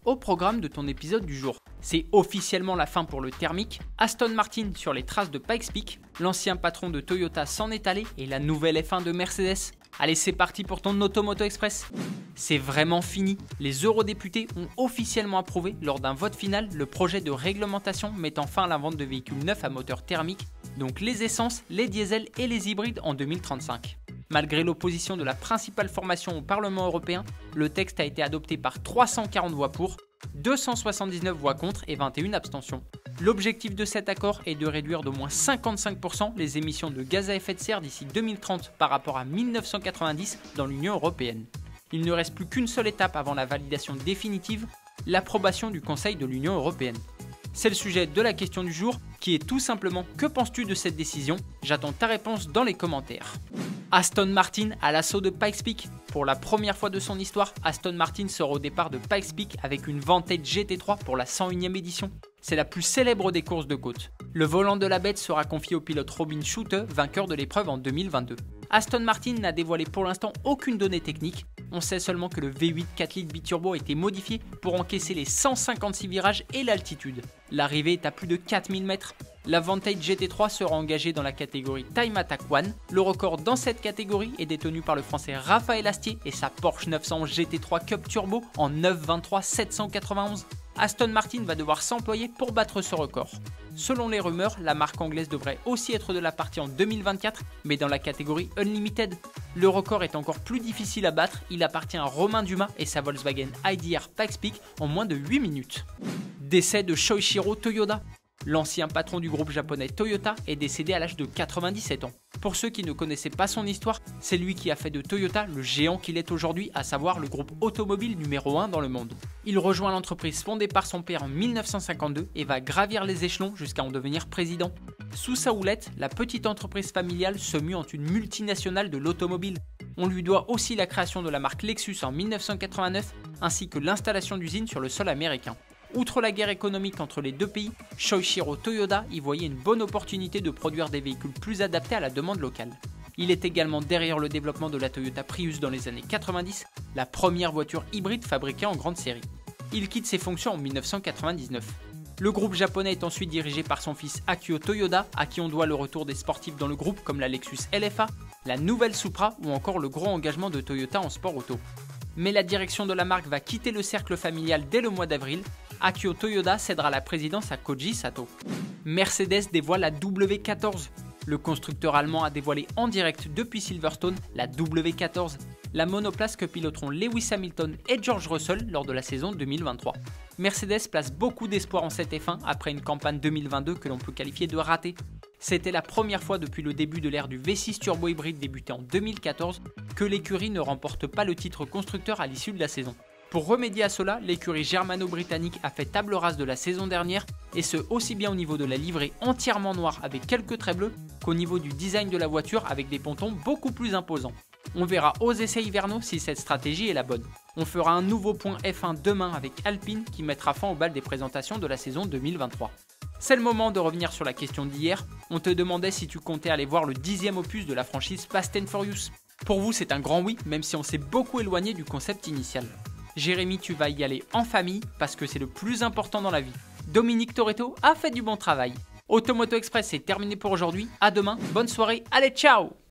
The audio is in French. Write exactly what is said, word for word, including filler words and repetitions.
Au programme de ton épisode du jour, c'est officiellement la fin pour le thermique, Aston Martin sur les traces de Pikes Peak, l'ancien patron de Toyota s'en est allé et la nouvelle F un de Mercedes. Allez, c'est parti pour ton Automoto Express. C'est vraiment fini. Les eurodéputés ont officiellement approuvé lors d'un vote final le projet de réglementation mettant fin à la vente de véhicules neufs à moteur thermique, donc les essences, les diesels et les hybrides en deux mille trente-cinq. Malgré l'opposition de la principale formation au Parlement européen, le texte a été adopté par trois cent quarante voix pour, deux cent soixante-dix-neuf voix contre et vingt et une abstentions. L'objectif de cet accord est de réduire d'au moins cinquante-cinq pour cent les émissions de gaz à effet de serre d'ici deux mille trente par rapport à mille neuf cent quatre-vingt-dix dans l'Union européenne. Il ne reste plus qu'une seule étape avant la validation définitive, l'approbation du Conseil de l'Union européenne. C'est le sujet de la question du jour, qui est tout simplement « Que penses-tu de cette décision ?» J'attends ta réponse dans les commentaires. Aston Martin à l'assaut de Pikes Peak. Pour la première fois de son histoire, Aston Martin sort au départ de Pikes Peak avec une Vantage G T trois pour la cent unième édition. C'est la plus célèbre des courses de côte. Le volant de la bête sera confié au pilote Robin Schulte, vainqueur de l'épreuve en deux mille vingt-deux. Aston Martin n'a dévoilé pour l'instant aucune donnée technique. On sait seulement que le V huit quatre litres biturbo a été modifié pour encaisser les cent cinquante-six virages et l'altitude. L'arrivée est à plus de quatre mille mètres. La Vantage G T trois sera engagée dans la catégorie Time Attack One. Le record dans cette catégorie est détenu par le français Raphaël Astier et sa Porsche neuf cent onze G T trois Cup Turbo en neuf vingt-trois sept cent quatre-vingt-onze. Aston Martin va devoir s'employer pour battre ce record. Selon les rumeurs, la marque anglaise devrait aussi être de la partie en deux mille vingt-quatre, mais dans la catégorie Unlimited. Le record est encore plus difficile à battre, il appartient à Romain Dumas et sa Volkswagen I D R Pikes Peak en moins de huit minutes. Décès de Shoichiro Toyoda. L'ancien patron du groupe japonais Toyota est décédé à l'âge de quatre-vingt-dix-sept ans. Pour ceux qui ne connaissaient pas son histoire, c'est lui qui a fait de Toyota le géant qu'il est aujourd'hui, à savoir le groupe automobile numéro un dans le monde. Il rejoint l'entreprise fondée par son père en mille neuf cent cinquante-deux et va gravir les échelons jusqu'à en devenir président. Sous sa houlette, la petite entreprise familiale se mue en une multinationale de l'automobile. On lui doit aussi la création de la marque Lexus en mille neuf cent quatre-vingt-neuf ainsi que l'installation d'usines sur le sol américain. Outre la guerre économique entre les deux pays, Shoichiro Toyoda y voyait une bonne opportunité de produire des véhicules plus adaptés à la demande locale. Il est également derrière le développement de la Toyota Prius dans les années quatre-vingt-dix, la première voiture hybride fabriquée en grande série. Il quitte ses fonctions en mille neuf cent quatre-vingt-dix-neuf. Le groupe japonais est ensuite dirigé par son fils Akio Toyoda, à qui on doit le retour des sportifs dans le groupe comme la Lexus L F A, la nouvelle Supra ou encore le gros engagement de Toyota en sport auto. Mais la direction de la marque va quitter le cercle familial dès le mois d'avril. Akio Toyoda cédera la présidence à Koji Sato. Mercedes dévoile la W quatorze. Le constructeur allemand a dévoilé en direct depuis Silverstone la W quatorze, la monoplace que piloteront Lewis Hamilton et George Russell lors de la saison deux mille vingt-trois. Mercedes place beaucoup d'espoir en cette F un après une campagne deux mille vingt-deux que l'on peut qualifier de ratée. C'était la première fois depuis le début de l'ère du V six turbo hybride débuté en deux mille quatorze que l'écurie ne remporte pas le titre constructeur à l'issue de la saison. Pour remédier à cela, l'écurie germano-britannique a fait table rase de la saison dernière, et ce aussi bien au niveau de la livrée entièrement noire avec quelques traits bleus qu'au niveau du design de la voiture avec des pontons beaucoup plus imposants. On verra aux essais hivernaux si cette stratégie est la bonne. On fera un nouveau point F un demain avec Alpine qui mettra fin au bal des présentations de la saison deux mille vingt-trois. C'est le moment de revenir sur la question d'hier. On te demandait si tu comptais aller voir le dixième opus de la franchise Fast and Furious. Pour vous, c'est un grand oui, même si on s'est beaucoup éloigné du concept initial. Jérémy, tu vas y aller en famille parce que c'est le plus important dans la vie. Dominique Toretto a fait du bon travail. Automoto Express, c'est terminé pour aujourd'hui. À demain, bonne soirée, allez ciao!